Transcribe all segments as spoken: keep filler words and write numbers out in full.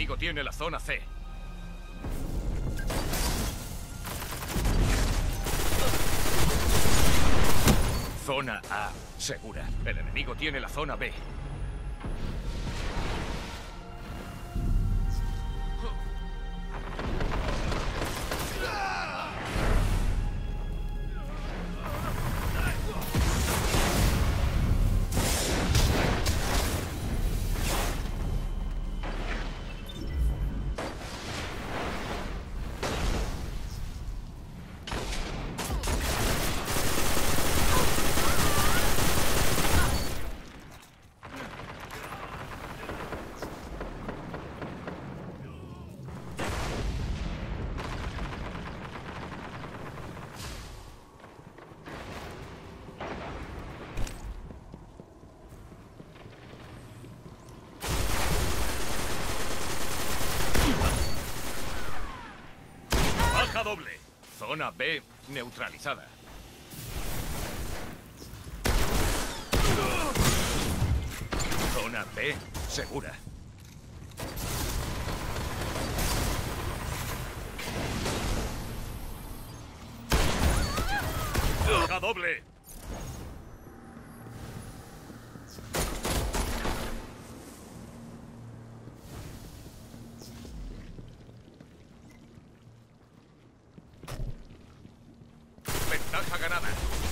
enemigo tiene la zona C. Zona A segura. El enemigo tiene la zona B. Doble. Zona B neutralizada. Zona B segura. Baja doble. Ventaja ganada.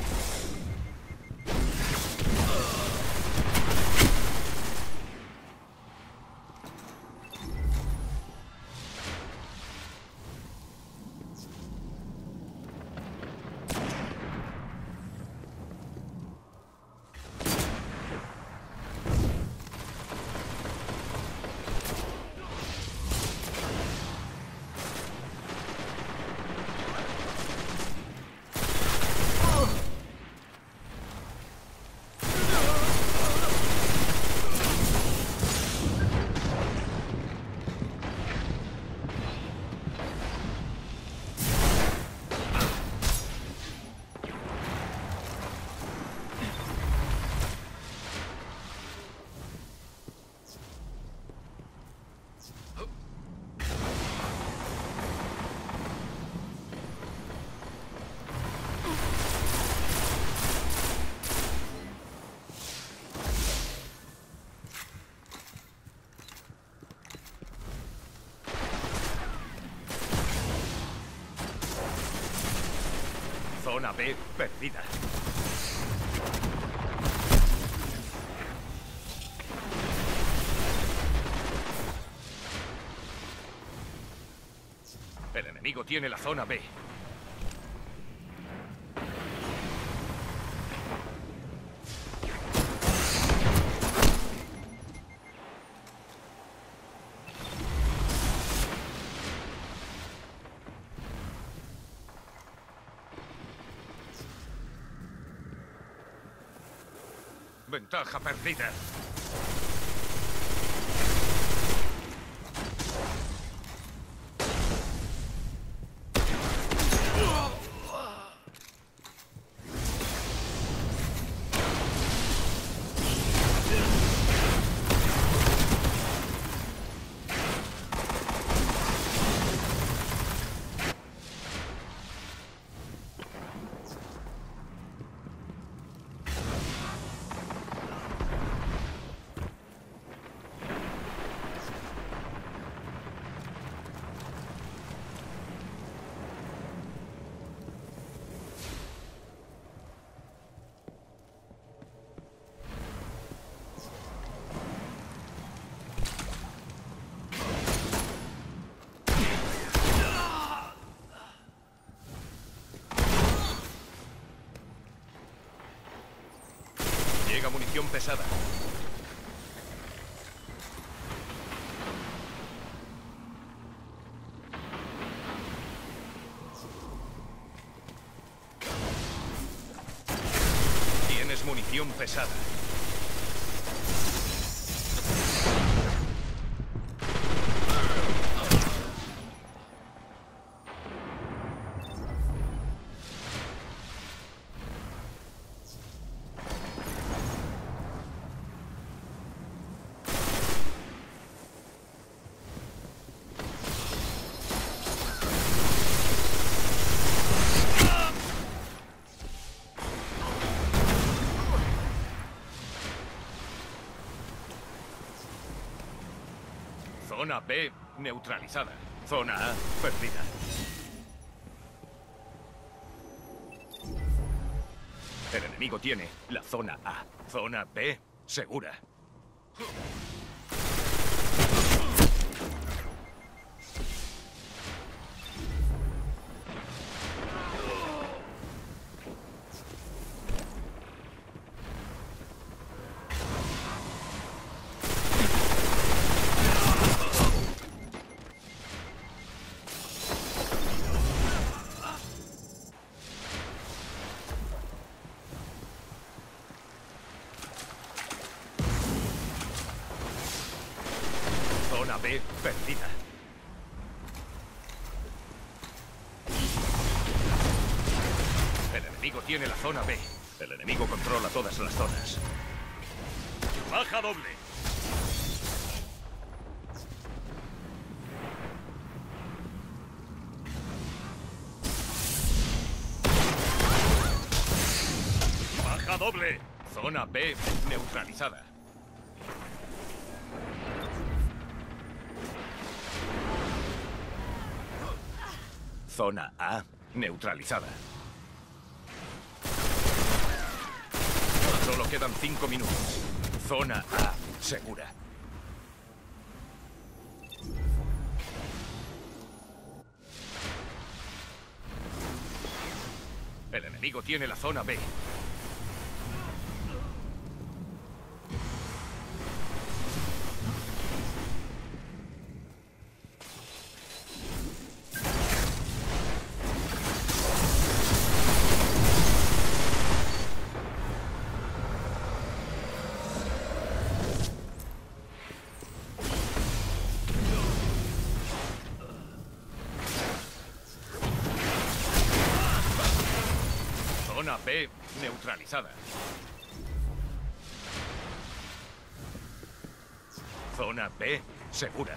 Zona B perdida. El enemigo tiene la zona B. Ventaja perdida. Llega munición pesada. Tienes munición pesada. Zona B neutralizada. Zona A perdida. El enemigo tiene la zona A. Zona B segura. Zona B perdida. El enemigo tiene la zona B. El enemigo controla todas las zonas. Baja doble. Baja doble. Zona B neutralizada. Zona A neutralizada. Solo quedan cinco minutos. Zona A segura. El enemigo tiene la zona B. Zona B neutralizada. Zona B segura.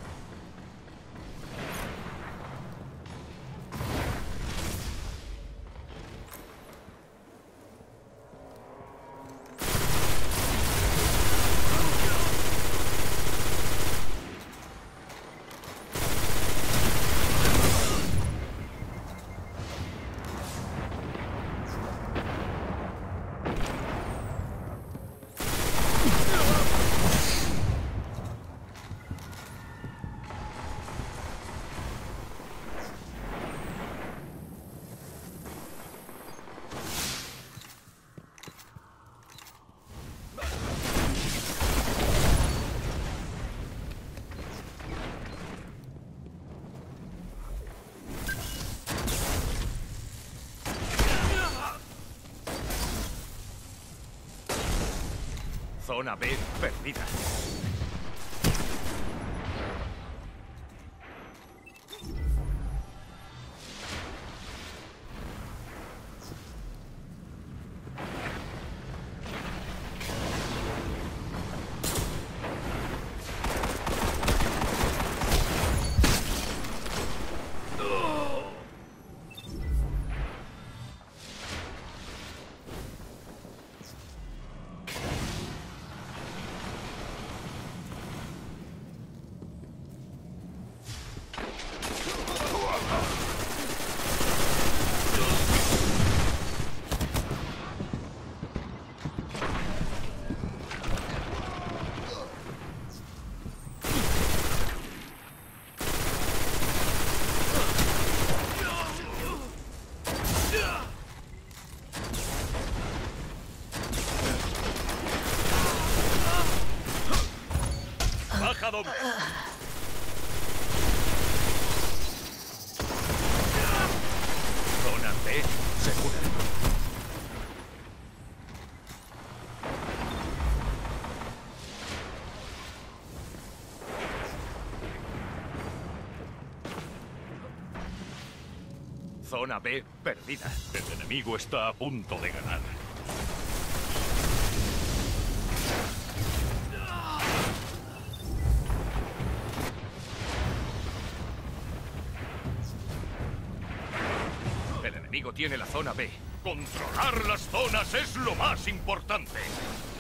Zona B perdida. Baja doble. Zona B segura. Zona B perdida. El enemigo está a punto de ganar. El enemigo tiene la zona B. Controlar las zonas es lo más importante.